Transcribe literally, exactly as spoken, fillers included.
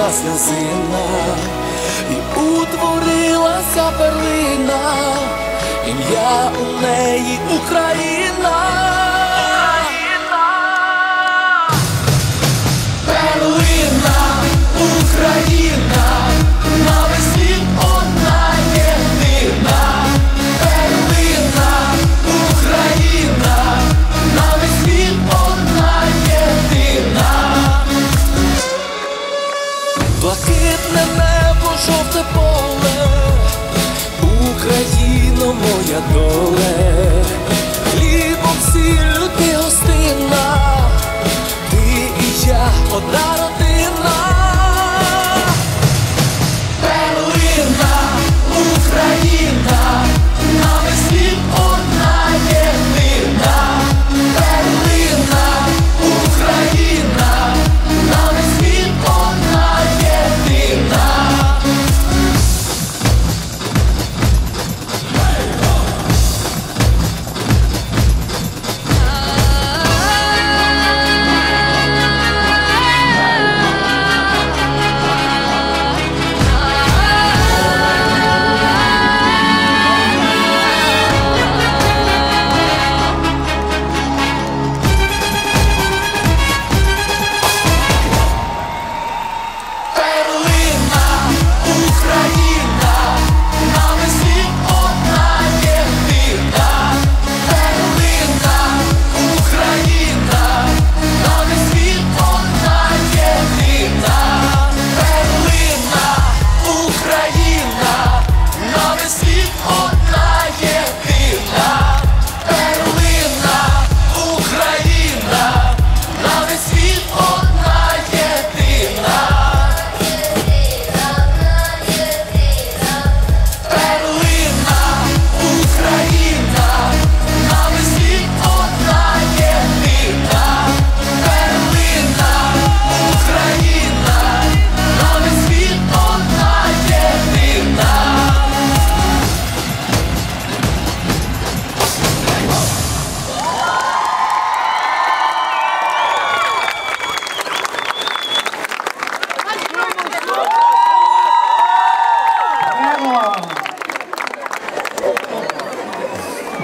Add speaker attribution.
Speaker 1: сльозина, і утворилася перлина, ім'я у неї Україна. Перлина, Україна, на весь світ одна єдина. Перлина, Україна, на весь світ одна єдина. Блакитне небо, жовте поле, Україно, моя доле. Хлібом, сіллю ти гостинна, ти і я одна родина.